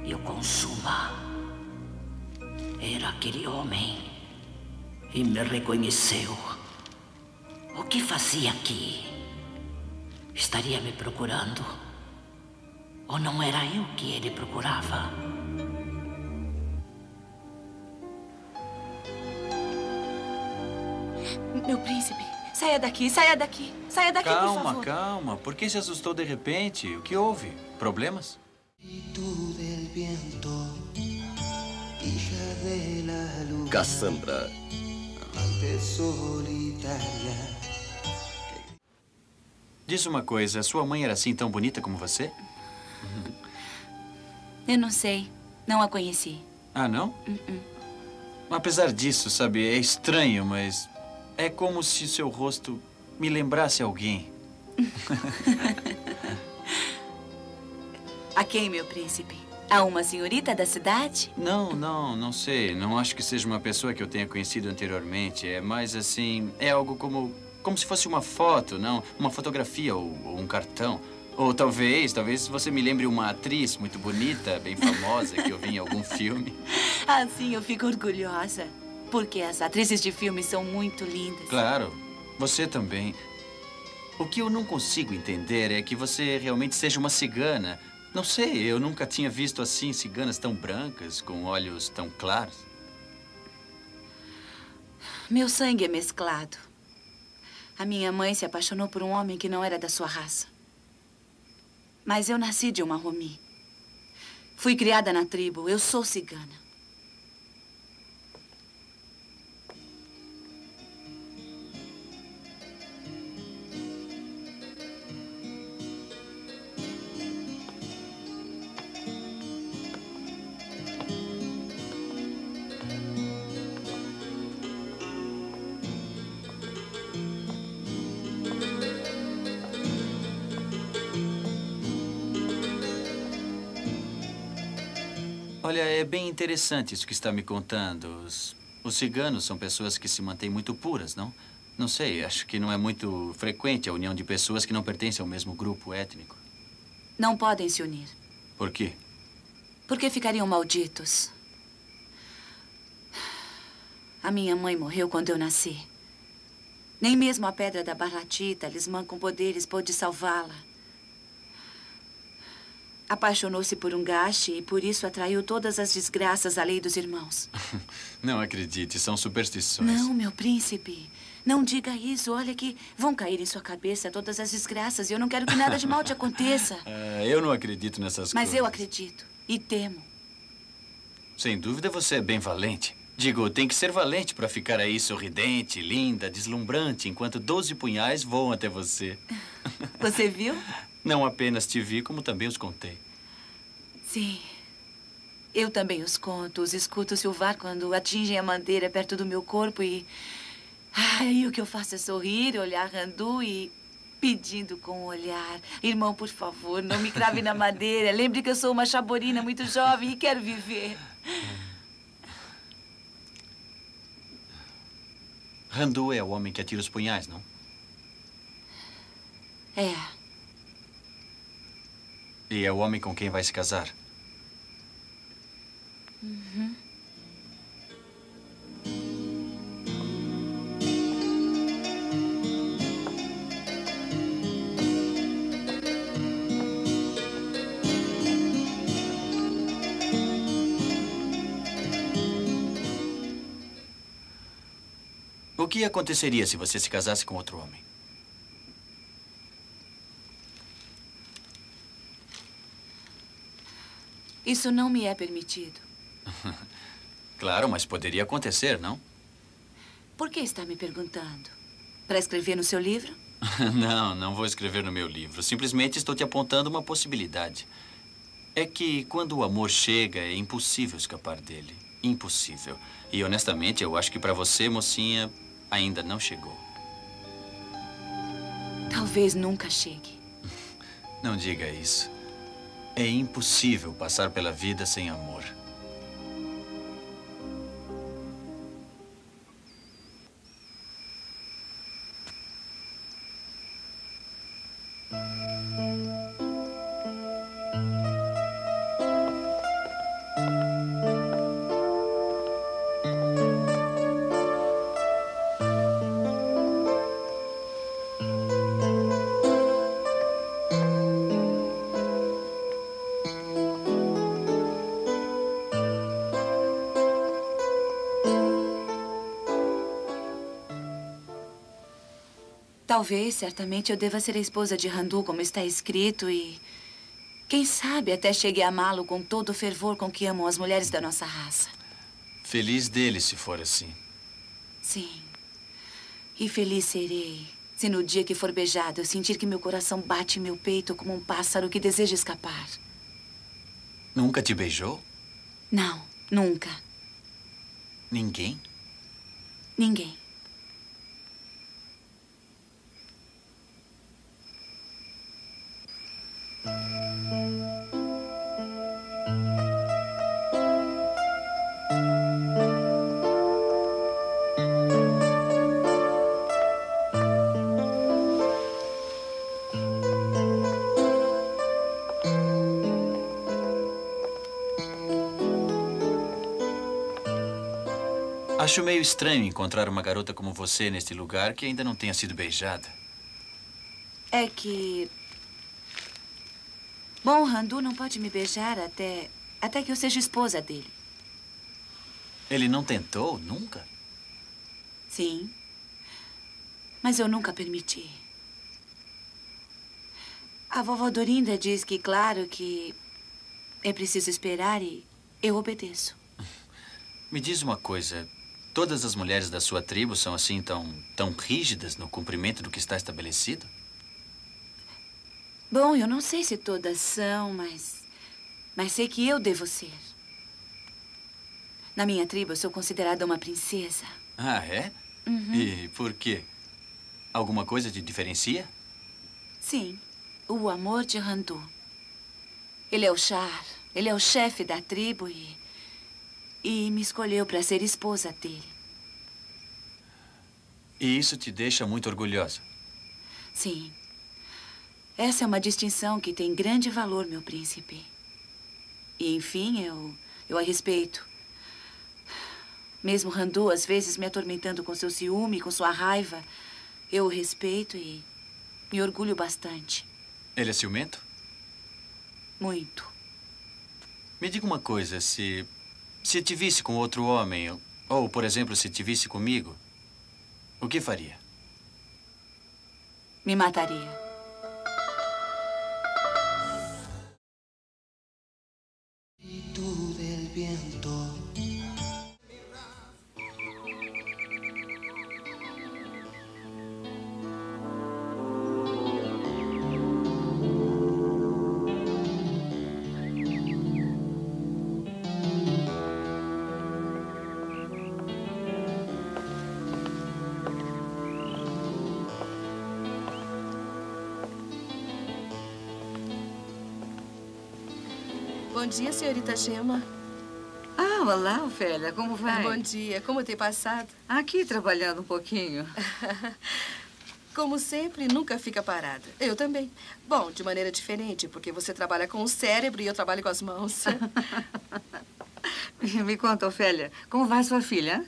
e o consuma. Era aquele homem e me reconheceu. O que fazia aqui? Estaria me procurando? Ou não era eu que ele procurava? Meu príncipe, saia daqui, saia daqui. Saia daqui, por favor. Calma, calma. Por que se assustou de repente? O que houve? Problemas? Cassandra. Diz uma coisa, sua mãe era assim tão bonita como você? Eu não sei. Não a conheci. Ah, não? Apesar disso, sabe, é estranho, mas é como se seu rosto me lembrasse alguém. A quem, meu príncipe? A uma senhorita da cidade? Não sei. Não acho que seja uma pessoa que eu tenha conhecido anteriormente. É mais assim, é algo como se fosse uma foto, não? Uma fotografia ou um cartão. Ou talvez você me lembre uma atriz muito bonita, bem famosa, que eu vi em algum filme. Ah, sim, eu fico orgulhosa. Porque as atrizes de filme são muito lindas. Claro, você também. O que eu não consigo entender é que você realmente seja uma cigana. Não sei, eu nunca tinha visto assim ciganas tão brancas, com olhos tão claros. Meu sangue é mesclado. A minha mãe se apaixonou por um homem que não era da sua raça. Mas eu nasci de uma Romi. Fui criada na tribo. Eu sou cigana. Olha, é bem interessante isso que está me contando. Os ciganos são pessoas que se mantêm muito puras, não? Não sei, acho que não é muito frequente a união de pessoas que não pertencem ao mesmo grupo étnico. Não podem se unir. Por quê? Porque ficariam malditos. A minha mãe morreu quando eu nasci. Nem mesmo a pedra da Barlati, talismã com poderes, pôde salvá-la. Apaixonou-se por um gache e por isso atraiu todas as desgraças à lei dos irmãos. Não acredite, são superstições. Não, meu príncipe. Não diga isso. Olha que vão cair em sua cabeça todas as desgraças e eu não quero que nada de mal te aconteça. Eu não acredito nessas coisas. Mas eu acredito e temo. Sem dúvida você é bem valente. Digo, tem que ser valente para ficar aí sorridente, linda, deslumbrante, enquanto 12 punhais voam até você. Você viu? Não apenas te vi, como também os contei. Sim. Eu também os conto, os escuto silvar quando atingem a madeira perto do meu corpo e... Ai, o que eu faço é sorrir, olhar Randu e... pedindo com o olhar. Irmão, por favor, não me crave na madeira. Lembre que eu sou uma chaborina muito jovem e quero viver. Randu é o homem que atira os punhais, não? É. E é o homem com quem vai se casar? Uhum. O que aconteceria se você se casasse com outro homem? Isso não me é permitido. Claro, mas poderia acontecer, não? Por que está me perguntando? Para escrever no seu livro? Não vou escrever no meu livro. Simplesmente estou te apontando uma possibilidade. É que quando o amor chega, é impossível escapar dele. Impossível. E honestamente, eu acho que para você, mocinha, ainda não chegou. Talvez nunca chegue. Não diga isso. É impossível passar pela vida sem amor. Talvez, certamente, eu deva ser a esposa de Randu, como está escrito, e... quem sabe até chegue a amá-lo com todo o fervor com que amam as mulheres da nossa raça. Feliz dele, se for assim. Sim. E feliz serei se no dia que for beijado eu sentir que meu coração bate em meu peito como um pássaro que deseja escapar. Nunca te beijou? Não, nunca. Ninguém? Ninguém. Acho meio estranho encontrar uma garota como você neste lugar que ainda não tenha sido beijada. É que... Bom, Randu não pode me beijar até que eu seja esposa dele. Ele não tentou, nunca? Sim. Mas eu nunca permiti. A vovó Dorinda diz que, claro, que é preciso esperar e eu obedeço. Me diz uma coisa. Todas as mulheres da sua tribo são assim tão rígidas no cumprimento do que está estabelecido? Bom, eu não sei se todas são, mas sei que eu devo ser. Na minha tribo, eu sou considerada uma princesa. Ah, é? Uhum. E por quê? Alguma coisa te diferencia? Sim, o amor de Randu. Ele é o Char, ele é o chefe da tribo e me escolheu para ser esposa dele. E isso te deixa muito orgulhosa? Sim. Essa é uma distinção que tem grande valor, meu príncipe. E, enfim, eu a respeito. Mesmo Randu, às vezes, me atormentando com seu ciúme, com sua raiva, eu o respeito e me orgulho bastante. Ele é ciumento? Muito. Me diga uma coisa, se te visse com outro homem, ou, por exemplo, se te visse comigo, o que faria? Me mataria. Del viento. Bom dia, senhorita Gema. Ah, olá, Ofélia. Como vai? Bom dia. Como tem passado? Aqui, trabalhando um pouquinho. Como sempre, nunca fica parada. Eu também. Bom, de maneira diferente, porque você trabalha com o cérebro e eu trabalho com as mãos. Me conta, Ofélia, como vai sua filha?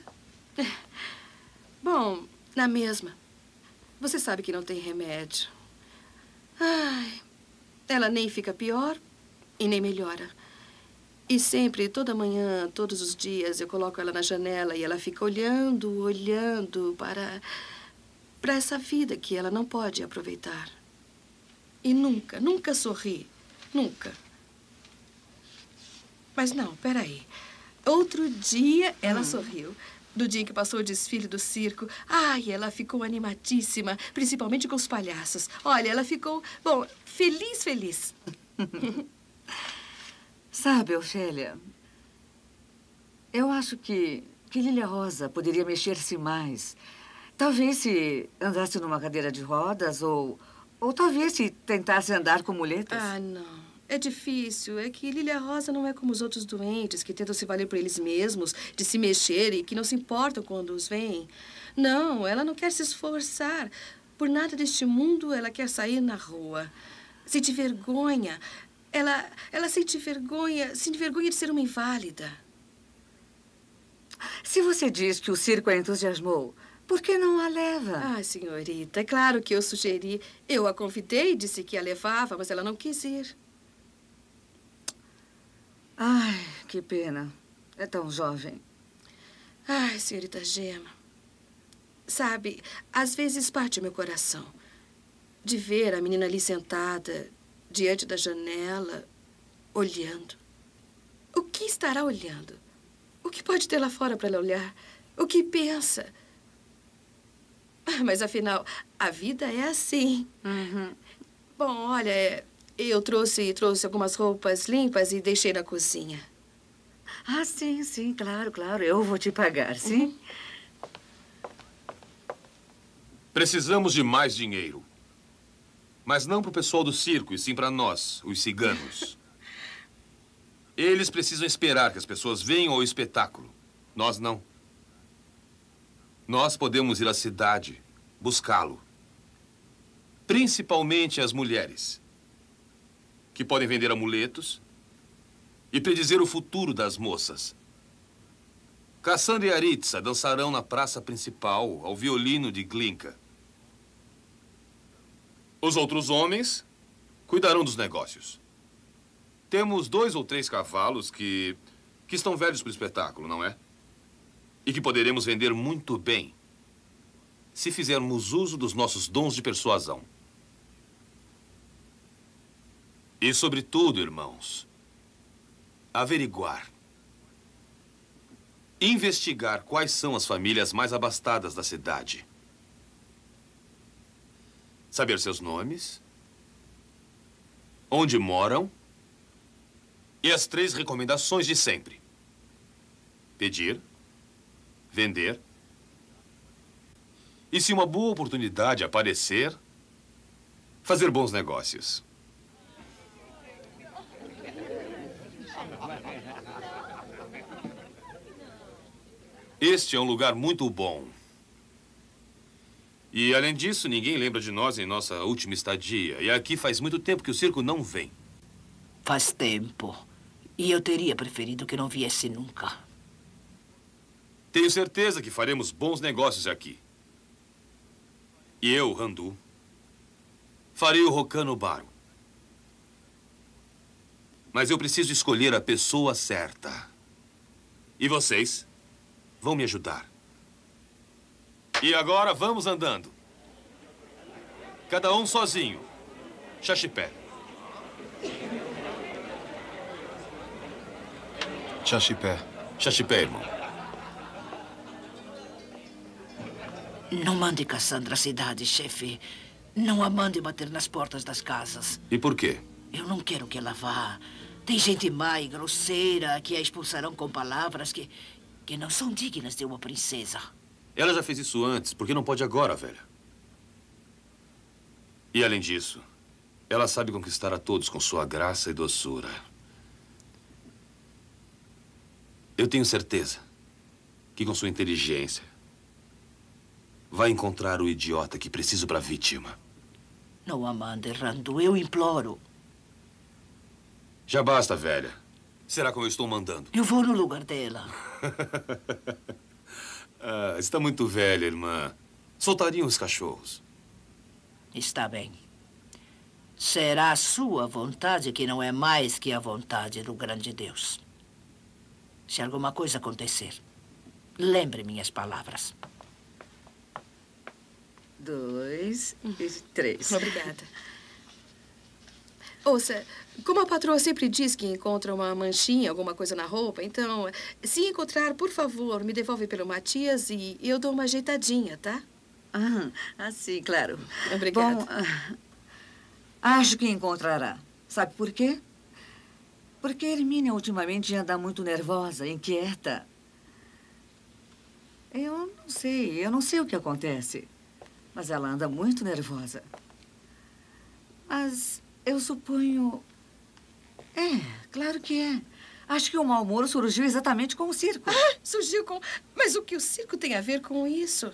Bom, na mesma. Você sabe que não tem remédio. Ai, ela nem fica pior e nem melhora. E sempre, toda manhã, todos os dias, eu coloco ela na janela e ela fica olhando para essa vida que ela não pode aproveitar. E nunca sorri. Nunca. Mas não, peraí. Outro dia ela sorriu. Do dia em que passou o desfile do circo. Ai, ela ficou animadíssima, principalmente com os palhaços. Olha, ela ficou, bom, feliz. Sabe, Ofélia, eu acho que Lilia Rosa poderia mexer-se mais. Talvez se andasse numa cadeira de rodas ou talvez se tentasse andar com muletas. Ah, não. É difícil. É que Lilia Rosa não é como os outros doentes que tentam se valer por eles mesmos, de se mexer e que não se importam quando os veem. Não, ela não quer se esforçar. Por nada deste mundo ela quer sair na rua. Sente vergonha. Ela sente vergonha de ser uma inválida. Se você diz que o circo a entusiasmou, por que não a leva? Ah, senhorita, é claro que eu sugeri. Eu a convidei, disse que a levava, mas ela não quis ir. Ai, que pena. É tão jovem. Ai, senhorita Gema. Sabe, às vezes parte o meu coração. de ver a menina ali sentada, diante da janela, olhando. O que estará olhando? O que pode ter lá fora para ela olhar? O que pensa? Mas, afinal, a vida é assim. Bom, olha, eu trouxe algumas roupas limpas e deixei na cozinha. Ah, sim, sim, claro, claro. Eu vou te pagar, sim? Precisamos de mais dinheiro. Mas não para o pessoal do circo, e sim para nós, os ciganos. Eles precisam esperar que as pessoas venham ao espetáculo. Nós não. Nós podemos ir à cidade, buscá-lo. Principalmente as mulheres, que podem vender amuletos e predizer o futuro das moças. Cassandra e Aritza dançarão na praça principal ao violino de Glinka. Os outros homens cuidarão dos negócios. Temos 2 ou 3 cavalos que estão velhos para o espetáculo, não é? E que poderemos vender muito bem se fizermos uso dos nossos dons de persuasão. E, sobretudo, irmãos, averiguar, investigar quais são as famílias mais abastadas da cidade. Saber seus nomes, onde moram e as 3 recomendações de sempre: pedir, vender e, se uma boa oportunidade aparecer, fazer bons negócios. Este é um lugar muito bom. E, além disso, ninguém lembra de nós em nossa última estadia. E aqui faz muito tempo que o circo não vem. Faz tempo. E eu teria preferido que não viesse nunca. Tenho certeza que faremos bons negócios aqui. E eu, Randu, farei o Rocano Baro. Mas eu preciso escolher a pessoa certa. E vocês vão me ajudar. E agora vamos andando. Cada um sozinho. Xaxipé. Xaxipé. Xaxipé, irmão. Não mande Cassandra à cidade, chefe. Não a mande bater nas portas das casas. E por quê? Eu não quero que ela vá. Tem gente má e grosseira que a expulsarão com palavras que não são dignas de uma princesa. Ela já fez isso antes, por que não pode agora, velha? E, além disso, ela sabe conquistar a todos com sua graça e doçura. Eu tenho certeza que, com sua inteligência, vai encontrar o idiota que preciso para a vítima. Não a mande, Randu. Eu imploro. Já basta, velha. Será como eu estou mandando? Eu vou no lugar dela. Ah, está muito velha, irmã. Soltariam os cachorros. Está bem. Será a sua vontade que não é mais que a vontade do grande Deus. Se alguma coisa acontecer, lembre minhas palavras. 2 e 3. Obrigada. Ouça, como a patroa sempre diz que encontra uma manchinha, alguma coisa na roupa, então, se encontrar, por favor, me devolve pelo Matias e eu dou uma ajeitadinha, tá? Sim, claro. Obrigada. Bom, acho que encontrará. Sabe por quê? Porque a Hermínia ultimamente anda muito nervosa, inquieta. Eu não sei o que acontece. Mas ela anda muito nervosa. Mas eu suponho... claro que é. Acho que o mau humor surgiu exatamente com o circo. Surgiu com... Mas o que o circo tem a ver com isso?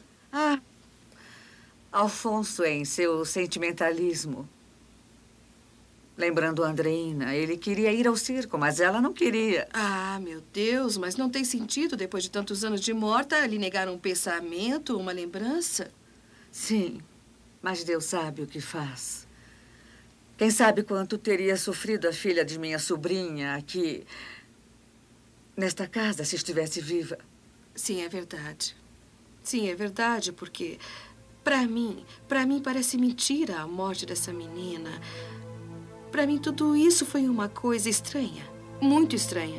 Alfonso, em seu sentimentalismo. Lembrando a Andreina, ele queria ir ao circo, mas ela não queria. Ah, meu Deus, mas não tem sentido, depois de tantos anos de morta, lhe negar um pensamento, uma lembrança? Sim, mas Deus sabe o que faz. Quem sabe quanto teria sofrido a filha de minha sobrinha aqui, nesta casa, se estivesse viva. Sim, é verdade. Sim, é verdade, porque Para mim parece mentira a morte dessa menina. Para mim tudo isso foi uma coisa estranha, muito estranha.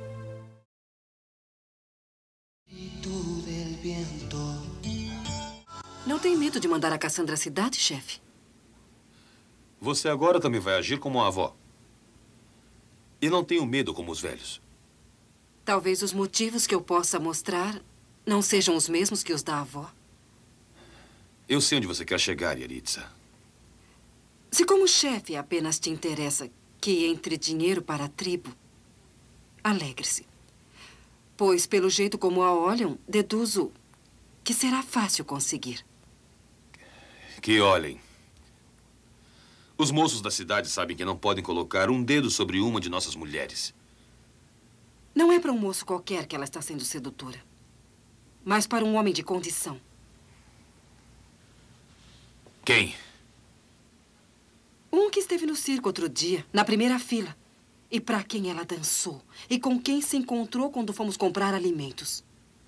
Não tem medo de mandar a Cassandra à cidade, chefe? Você agora também vai agir como uma avó. E não tenho medo como os velhos. Talvez os motivos que eu possa mostrar não sejam os mesmos que os da avó. Eu sei onde você quer chegar, Yaritza. Se como chefe apenas te interessa que entre dinheiro para a tribo, alegre-se. Pois, pelo jeito como a olham, deduzo que será fácil conseguir. Que olhem. Os moços da cidade sabem que não podem colocar um dedo sobre uma de nossas mulheres. Não é para um moço qualquer que ela está sendo sedutora, mas para um homem de condição. Quem? Um que esteve no circo outro dia, na primeira fila. E para quem ela dançou. E com quem se encontrou quando fomos comprar alimentos.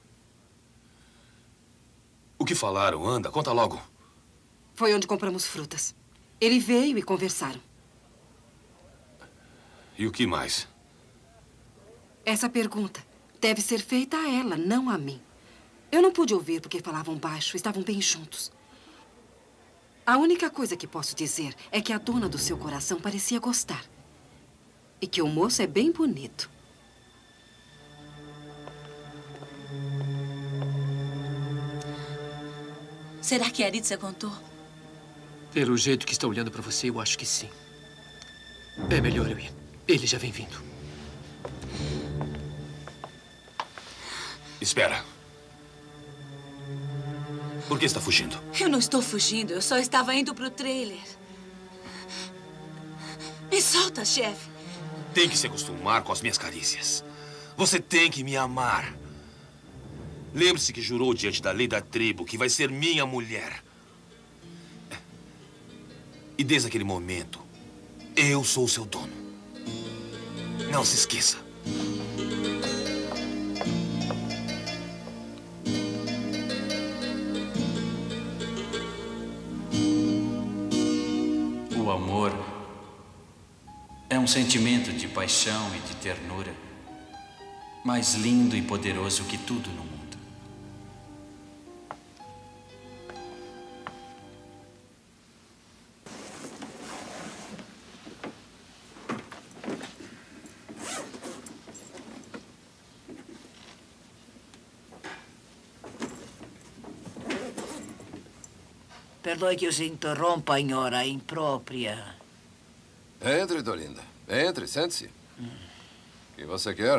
O que falaram? Anda, conta logo. Foi onde compramos frutas. Ele veio e conversaram. E o que mais? Essa pergunta deve ser feita a ela, não a mim. Eu não pude ouvir porque falavam baixo, estavam bem juntos. A única coisa que posso dizer é que a dona do seu coração parecia gostar. E que o moço é bem bonito. Será que a Yaritza contou? Pelo jeito que está olhando para você, eu acho que sim. É melhor eu ir. Ele já vem vindo. Espera. Por que está fugindo? Eu não estou fugindo, eu só estava indo pro trailer. Me solta, chefe. Tem que se acostumar com as minhas carícias. Você tem que me amar. Lembre-se que jurou diante da lei da tribo que vai ser minha mulher. E desde aquele momento, eu sou seu dono. Não se esqueça. O amor é um sentimento de paixão e de ternura mais lindo e poderoso que tudo no mundo. Perdoe que os interrompa em hora imprópria. Entre, Dorinda. Entre, sente-se. O que você quer?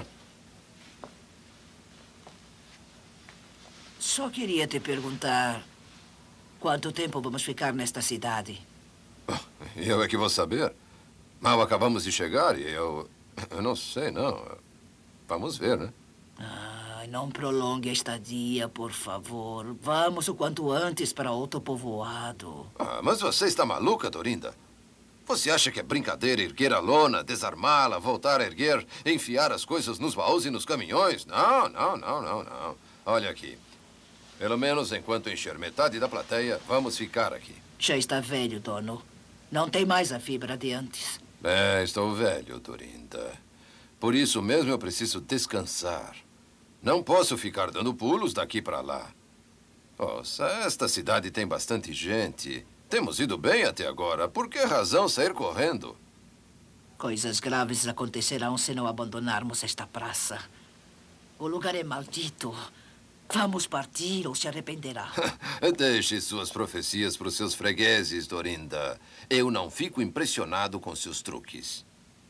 Só queria te perguntar quanto tempo vamos ficar nesta cidade. Eu é que vou saber. Mal acabamos de chegar e eu não sei, não. Vamos ver, né? Não prolongue a estadia, por favor. Vamos o quanto antes para outro povoado. Mas você está maluca, Dorinda? Você acha que é brincadeira erguer a lona, desarmá-la, voltar a erguer, enfiar as coisas nos baús e nos caminhões? Não, não, não, não, não. Olha aqui. Pelo menos enquanto encher metade da plateia, vamos ficar aqui. Já está velho, dono. Não tem mais a fibra de antes. Bem, estou velho, Dorinda. Por isso mesmo eu preciso descansar. Não posso ficar dando pulos daqui para lá. Nossa, esta cidade tem bastante gente. Temos ido bem até agora. Por que razão sair correndo? Coisas graves acontecerão se não abandonarmos esta praça. O lugar é maldito. Vamos partir ou se arrependerá. Deixe suas profecias para os seus fregueses, Dorinda. Eu não fico impressionado com seus truques.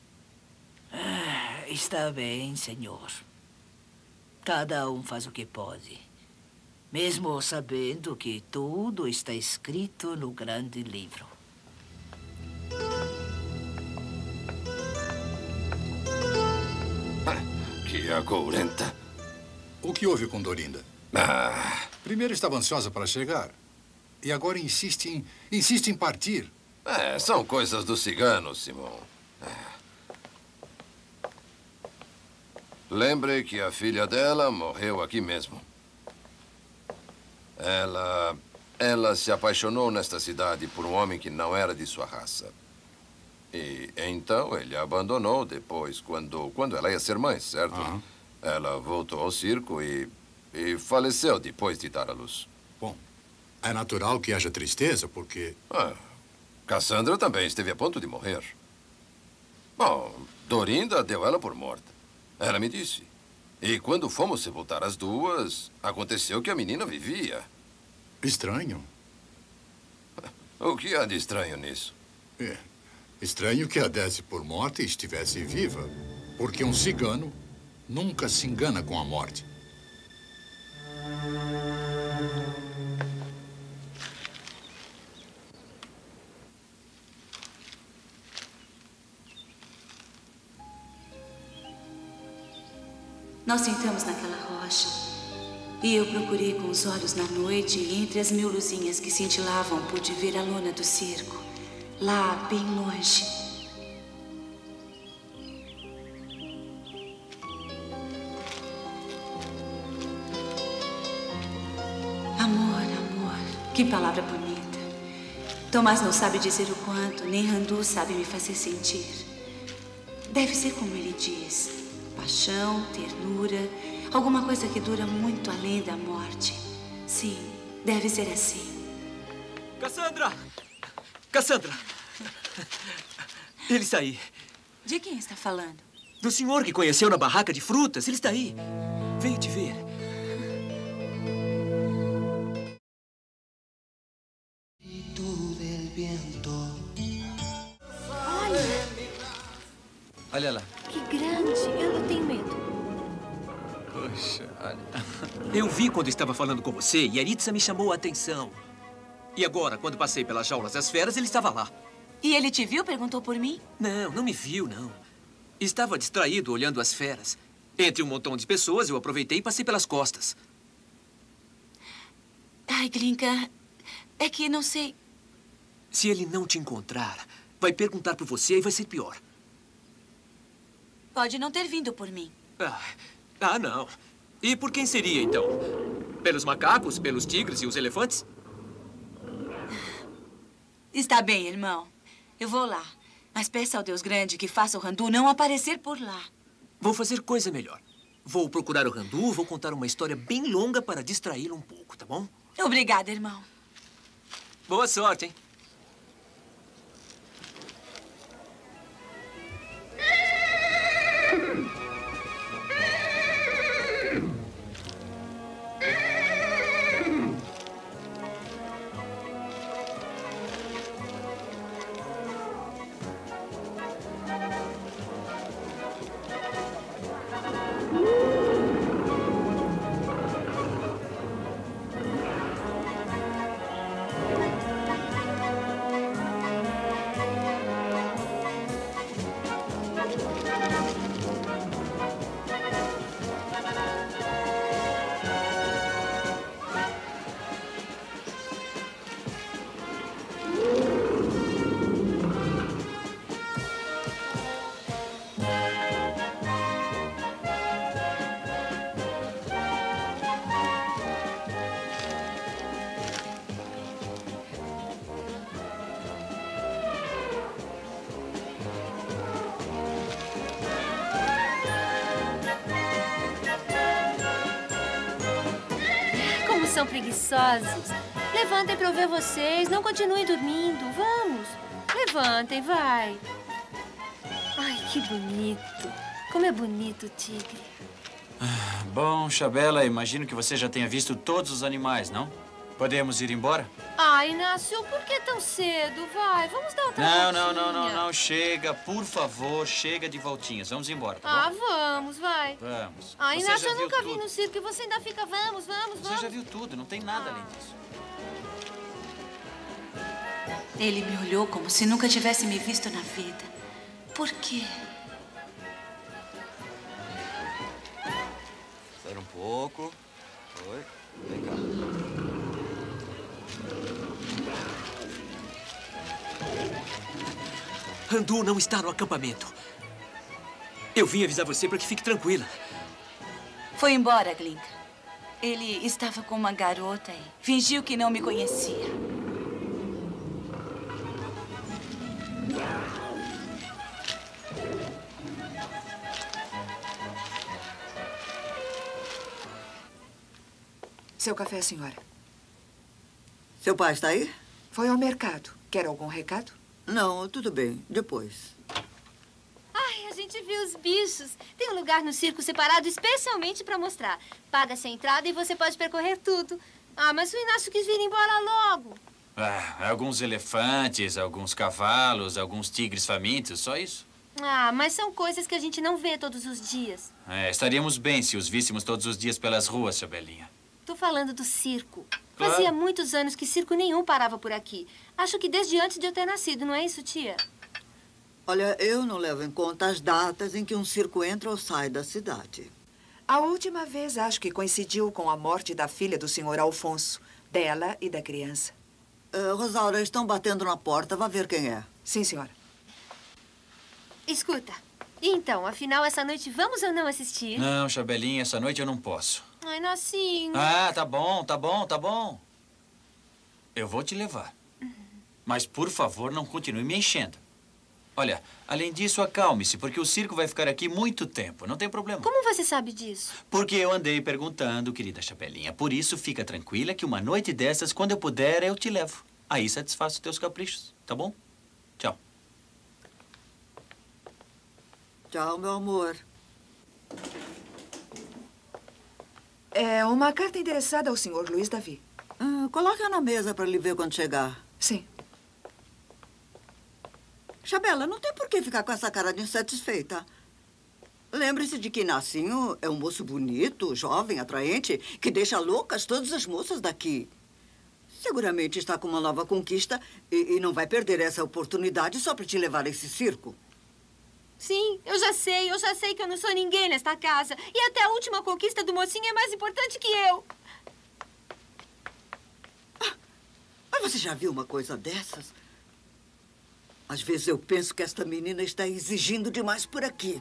Está bem, senhor. Cada um faz o que pode. Mesmo sabendo que tudo está escrito no grande livro. Que agourenta. O que houve com Dorinda? Primeiro estava ansiosa para chegar. E agora insiste em partir. São coisas dos ciganos, Simão. Lembre que a filha dela morreu aqui mesmo. Ela Ela se apaixonou nesta cidade por um homem que não era de sua raça. E então ele a abandonou depois, quando ela ia ser mãe, certo? Ela voltou ao circo e faleceu depois de dar à luz. Bom, é natural que haja tristeza, porque... Cassandra também esteve a ponto de morrer. Bom, Dorinda deu ela por morta. Ela me disse. E quando fomos sepultar as duas, aconteceu que a menina vivia. Estranho. O que há de estranho nisso? Estranho que a desse por morta e estivesse viva. Porque um cigano nunca se engana com a morte. Nós sentamos naquela rocha e eu procurei com os olhos na noite e entre as 1000 luzinhas que cintilavam pude ver a lona do circo, lá bem longe. Amor, amor, que palavra bonita. Tomás não sabe dizer o quanto, nem Randu sabe me fazer sentir. Deve ser como ele diz. Paixão, ternura, alguma coisa que dura muito além da morte. Sim, deve ser assim. Cassandra! Cassandra! Ele está aí. De quem está falando? Do senhor que conheceu na barraca de frutas. Ele está aí. Veio te ver. Olha lá. Que grande. Eu não tenho medo. Poxa, olha. Eu vi quando estava falando com você e a Eritza me chamou a atenção. E agora, quando passei pelas jaulas das feras, ele estava lá. E ele te viu? Perguntou por mim? Não, não me viu, não. Estava distraído olhando as feras. Entre um montão de pessoas, eu aproveitei e passei pelas costas. Ai, Glinka, é que não sei... Se ele não te encontrar, vai perguntar por você e vai ser pior. Pode não ter vindo por mim. Não. E por quem seria, então? Pelos macacos, pelos tigres e os elefantes? Está bem, irmão. Eu vou lá. Mas peça ao Deus Grande que faça o Randu não aparecer por lá. Vou fazer coisa melhor. Vou procurar o Randu, vou contar uma história bem longa para distraí-lo um pouco, tá bom? Obrigada, irmão. Boa sorte, hein? São preguiçosos. Levantem para eu ver vocês. Não continuem dormindo. Vamos. Levantem, vai. Ai, que bonito. Como é bonito o tigre. Bom, Chabela, imagino que você já tenha visto todos os animais, não? Podemos ir embora? Ai, Inácio, por que tão cedo? Vai, vamos dar outra voltinha. Não. Chega, por favor, chega de voltinhas. Vamos embora, tá bom? Vamos, vai. Vamos. Ah, Inácio, eu nunca vi no circo e você ainda fica, vamos. Você já viu tudo, não tem nada além disso. Ele me olhou como se nunca tivesse me visto na vida. Por quê? Espera um pouco. Oi, vem cá. Randu não está no acampamento. Eu vim avisar você para que fique tranquila. Foi embora, Glinka. Ele estava com uma garota e fingiu que não me conhecia. Seu café, senhora. Seu pai está aí? Foi ao mercado. Quer algum recado? Não, tudo bem. Depois. Ai, a gente viu os bichos. Tem um lugar no circo separado especialmente para mostrar. Paga-se a entrada e você pode percorrer tudo. Ah, mas o Inácio quis vir embora logo. Ah, alguns elefantes, alguns cavalos, alguns tigres famintos, só isso. Ah, mas são coisas que a gente não vê todos os dias. Estaríamos bem se os víssemos todos os dias pelas ruas, Chabelinha. Tô falando do circo. Claro. Fazia muitos anos que circo nenhum parava por aqui. Acho que desde antes de eu ter nascido, não é isso, tia? Olha, eu não levo em conta as datas em que um circo entra ou sai da cidade. A última vez, acho que coincidiu com a morte da filha do senhor Alfonso, dela e da criança. Rosaura, estão batendo na porta. Vá ver quem é. Sim, senhora. Escuta. Então, afinal, essa noite vamos ou não assistir? Não, Chabelinha, essa noite eu não posso. Ai, Nocinho. Ah, tá bom, tá bom, tá bom. Eu vou te levar. Mas, por favor, não continue me enchendo. Olha, além disso, acalme-se, porque o circo vai ficar aqui muito tempo. Não tem problema. Como você sabe disso? Porque eu andei perguntando, querida Chabelinha. Por isso, fica tranquila que uma noite dessas, quando eu puder, eu te levo. Aí satisfaço teus caprichos, tá bom? Tchau. Tchau, meu amor. É uma carta endereçada ao senhor Luiz Davi. Coloque-a na mesa para ele ver quando chegar. Sim. Chabela, não tem por que ficar com essa cara de insatisfeita. Lembre-se de que Inacinho é um moço bonito, jovem, atraente, que deixa loucas todas as moças daqui. Seguramente está com uma nova conquista e não vai perder essa oportunidade só para te levar a esse circo. Sim, eu já sei que eu não sou ninguém nesta casa. E até a última conquista do mocinho é mais importante que eu. Mas você já viu uma coisa dessas? Às vezes eu penso que esta menina está exigindo demais por aqui.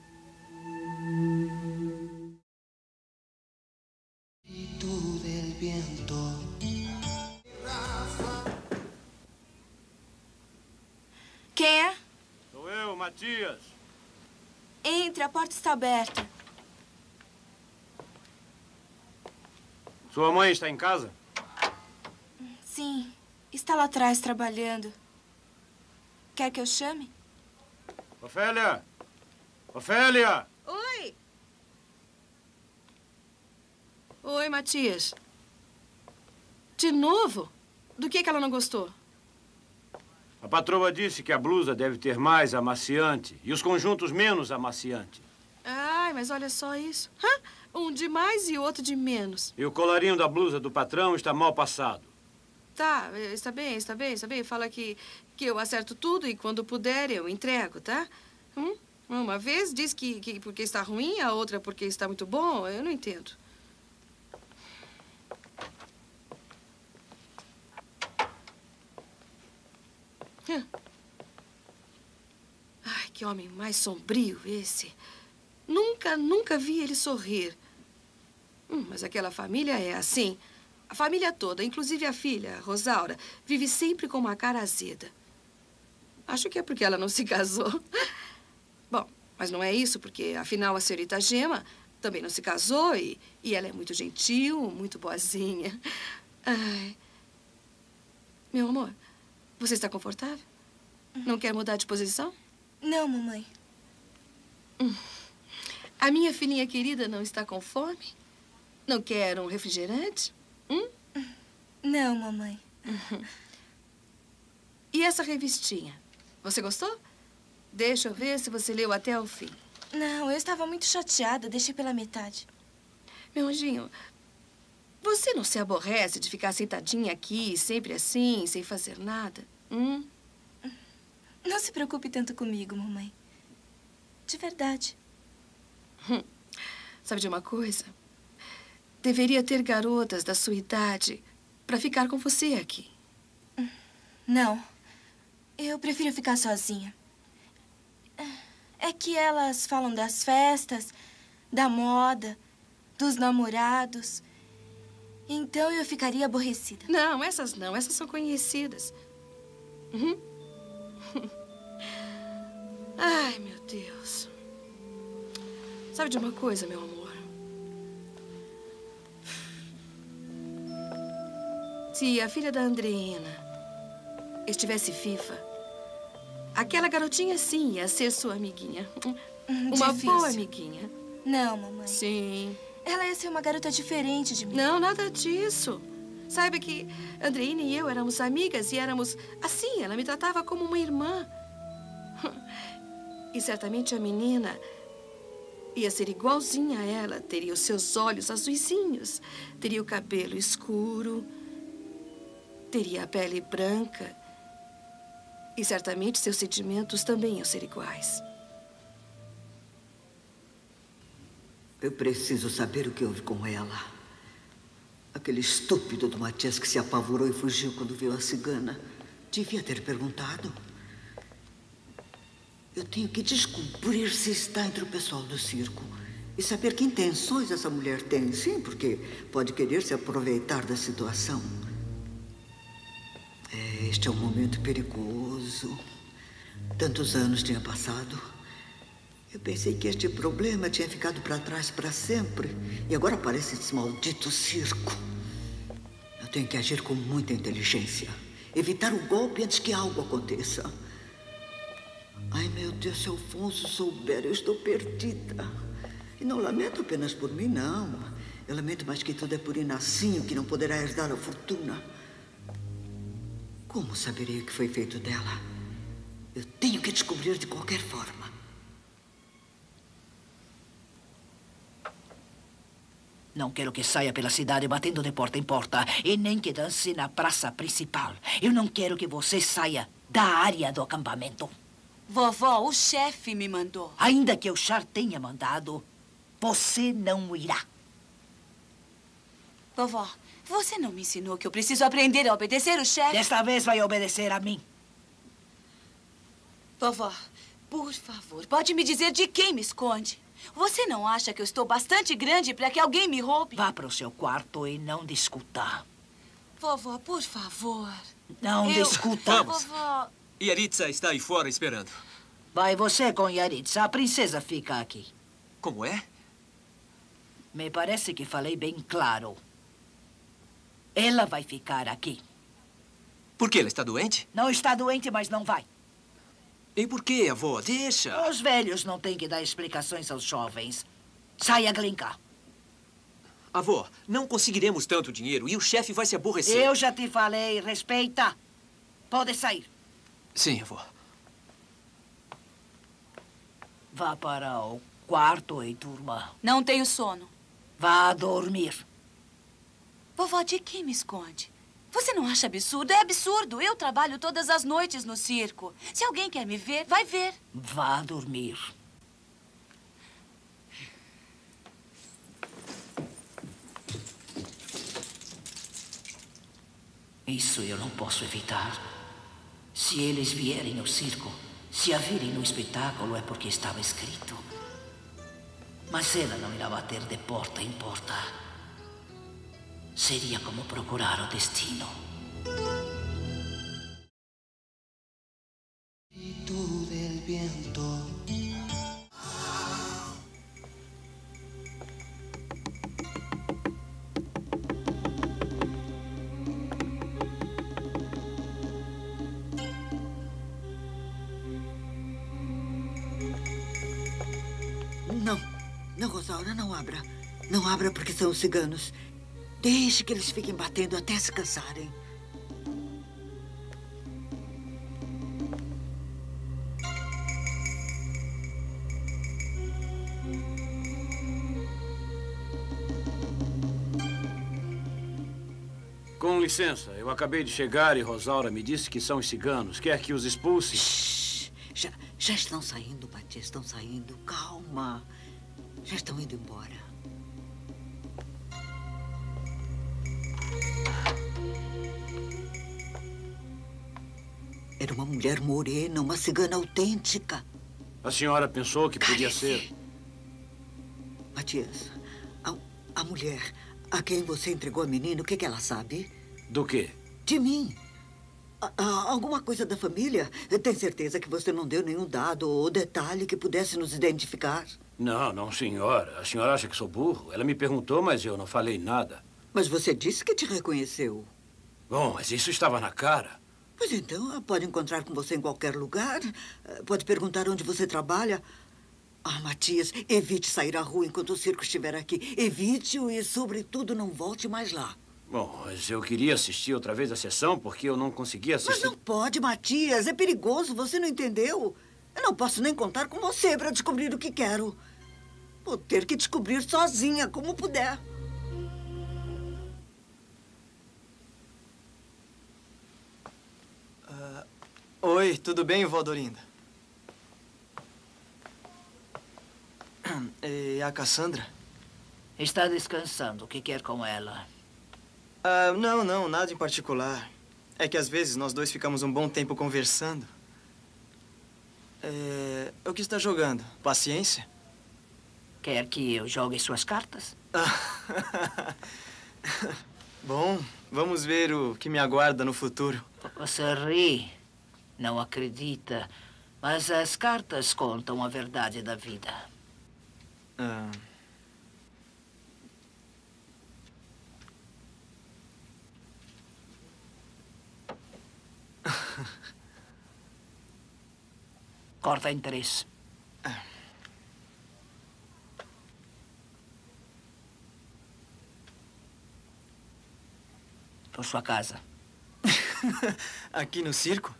Quem é? Sou eu, Matias. Entre, a porta está aberta. Sua mãe está em casa? Sim, está lá atrás trabalhando. Quer que eu chame? Ofélia! Ofélia! Oi! Oi, Matias. De novo? Do que ela não gostou? A patroa disse que a blusa deve ter mais amaciante e os conjuntos menos amaciante. Ai, mas olha só isso. Um de mais e outro de menos. E o colarinho da blusa do patrão está mal passado. Tá, está bem. Fala que eu acerto tudo e quando puder eu entrego, tá? Uma vez diz que porque está ruim, a outra porque está muito bom. Eu não entendo. Ai, que homem mais sombrio esse. Nunca vi ele sorrir. Mas aquela família é assim. A família toda, inclusive a filha, a Rosaura, vive sempre com uma cara azeda. Acho que é porque ela não se casou. Bom, mas não é isso, porque, afinal, a senhorita Gema também não se casou e ela é muito gentil, muito boazinha. Ai. Meu amor, você está confortável? Não quer mudar de posição? Não, mamãe. A minha filhinha querida não está com fome? Não quer um refrigerante? Não, mamãe. E essa revistinha? Você gostou? Deixa eu ver se você leu até o fim. Não, eu estava muito chateada. Deixei pela metade. Meu anjinho, você não se aborrece de ficar sentadinha aqui, sempre assim, sem fazer nada? Não se preocupe tanto comigo, mamãe. De verdade. Sabe de uma coisa? Deveria ter garotas da sua idade para ficar com você aqui. Não. Eu prefiro ficar sozinha. É que elas falam das festas, da moda, dos namorados. Então eu ficaria aborrecida. Não, essas não. Essas são conhecidas. Uhum. Ai, meu Deus. Sabe de uma coisa, meu amor? Se a filha da Andreina estivesse viva, aquela garotinha, sim, ia ser sua amiguinha. Uma boa amiguinha. Não, mamãe. Sim. Ela ia ser uma garota diferente de mim. Não, nada disso. Saiba que Andreina e eu éramos amigas e éramos assim. Ela me tratava como uma irmã. E certamente a menina ia ser igualzinha a ela. Teria os seus olhos azuizinhos. Teria o cabelo escuro. Teria a pele branca. E certamente seus sentimentos também iam ser iguais. Eu preciso saber o que houve com ela. Aquele estúpido do Matias que se apavorou e fugiu quando viu a cigana. Devia ter perguntado. Eu tenho que descobrir se está entre o pessoal do circo. E saber que intenções essa mulher tem. Sim, porque pode querer se aproveitar da situação. Este é um momento perigoso. Tantos anos tinha passado. Eu pensei que este problema tinha ficado para trás para sempre. E agora aparece esse maldito circo. Eu tenho que agir com muita inteligência. Evitar o golpe antes que algo aconteça. Ai, meu Deus, se Alfonso souber, eu estou perdida. E não lamento apenas por mim, não. Eu lamento mais que tudo é por Inacinho, que não poderá herdar a fortuna. Como saberei o que foi feito dela? Eu tenho que descobrir de qualquer forma. Não quero que saia pela cidade batendo de porta em porta e nem que dance na praça principal. Eu não quero que você saia da área do acampamento. Vovó, o chefe me mandou. Ainda que o Char tenha mandado, você não irá. Vovó, você não me ensinou que eu preciso aprender a obedecer o chefe? Desta vez vai obedecer a mim. Vovó, por favor, pode me dizer de quem me esconde? Você não acha que eu estou bastante grande para que alguém me roube? Vá para o seu quarto e não discuta. Vovó, por favor. Não discuta. Vamos. Vovó. Yaritza está aí fora esperando. Vai você com Yaritza. A princesa fica aqui. Como é? Me parece que falei bem claro. Ela vai ficar aqui. Por que ela está doente? Não está doente, mas não vai. E por quê, avó? Deixa. Os velhos não têm que dar explicações aos jovens. Saia, Glinka. Avó, não conseguiremos tanto dinheiro e o chefe vai se aborrecer. Eu já te falei, respeita. Pode sair. Sim, avó. Vá para o quarto e durma. Não tenho sono. Vá dormir. Vovó, de quem me esconde? Você não acha absurdo? É absurdo. Eu trabalho todas as noites no circo. Se alguém quer me ver, vai ver. Vá dormir. Isso eu não posso evitar. Se eles vierem ao circo, se a virem no espetáculo, é porque estava escrito. Mas ela não irá bater de porta em porta. Seria como procurar o destino. Del viento. Não, Rosaura, não abra. Não abra porque são os ciganos. Deixe que eles fiquem batendo até se cansarem. Com licença, eu acabei de chegar e Rosaura me disse que são os ciganos. Quer que os expulse? Shhh. Já estão saindo, Matias, estão saindo. Calma. Já estão indo embora. Era uma mulher morena, uma cigana autêntica. A senhora pensou que podia ser? Matias, a mulher, A quem você entregou a menina, o que ela sabe? Do quê? De mim. Alguma coisa da família? Tem certeza que você não deu nenhum dado ou detalhe que pudesse nos identificar? Não, não, senhora. A senhora acha que sou burro? Ela me perguntou, mas eu não falei nada. Mas você disse que te reconheceu. Bom, mas isso estava na cara. Pois então, ela pode encontrar com você em qualquer lugar. Pode perguntar onde você trabalha. Matias, evite sair à rua enquanto o circo estiver aqui. Evite-o e, sobretudo, não volte mais lá. Bom, mas eu queria assistir outra vez a sessão porque eu não conseguia assistir. Mas não pode, Matias. É perigoso. Você não entendeu? Eu não posso nem contar com você para descobrir o que quero. Vou ter que descobrir sozinha, como puder. Oi, tudo bem, vó Dorinda? E a Cassandra? Está descansando. O que quer com ela? Não, nada em particular. É que às vezes nós dois ficamos um bom tempo conversando. O que está jogando? Paciência? Quer que eu jogue suas cartas? Bom, vamos ver o que me aguarda no futuro. Você ri, não acredita, mas as cartas contam a verdade da vida. Corta em 3. Por sua casa. Aqui no circo?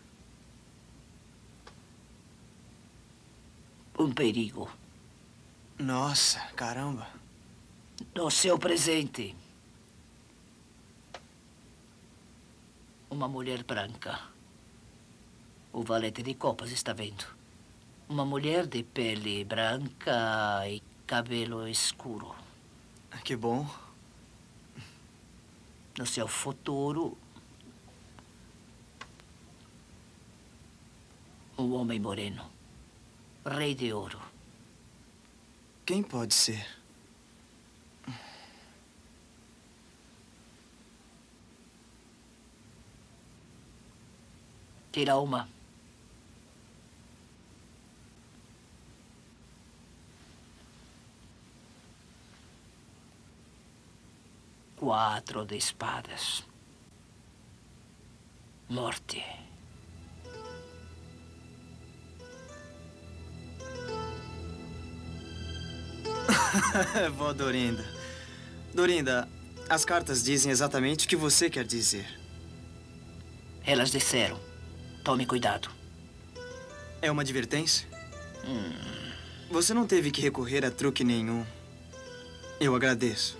Um perigo. Nossa, caramba. No seu presente. Uma mulher branca. O valete de copas está vendo. Uma mulher de pele branca e cabelo escuro. Que bom. No seu futuro, um homem moreno. Rei de ouro. Quem pode ser? Tira uma. Quatro de espadas. Morte. Vó Dorinda. Dorinda, as cartas dizem exatamente o que você quer dizer. Elas disseram. Tome cuidado. É uma advertência? Você não teve que recorrer a truque nenhum. Eu agradeço.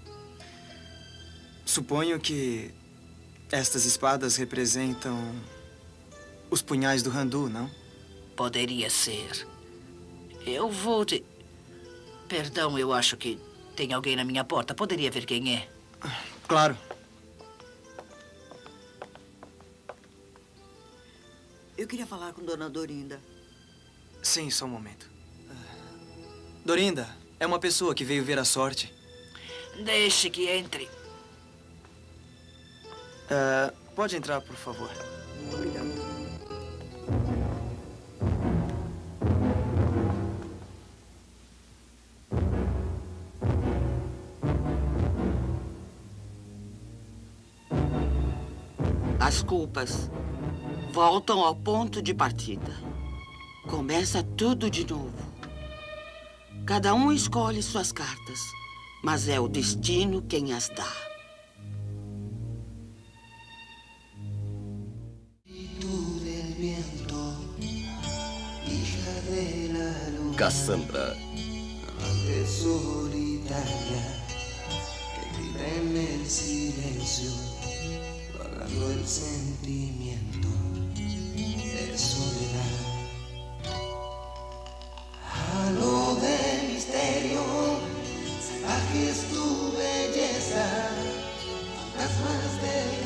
Suponho que estas espadas representam os punhais do Randu, não? Poderia ser. Eu vou te... Perdão, eu acho que tem alguém na minha porta. Poderia ver quem é? Claro. Eu queria falar com Dona Dorinda. Sim, só um momento. Dorinda, é uma pessoa que veio ver a sorte. Deixe que entre. Pode entrar, por favor. Obrigada. As culpas voltam ao ponto de partida. Começa tudo de novo. Cada um escolhe suas cartas, mas é o destino quem as dá. Cassandra. Solitaria que vive en el silencio, pagando el sentimiento de soledad. Halo de misterio, salvaje es tu belleza, fantasmas de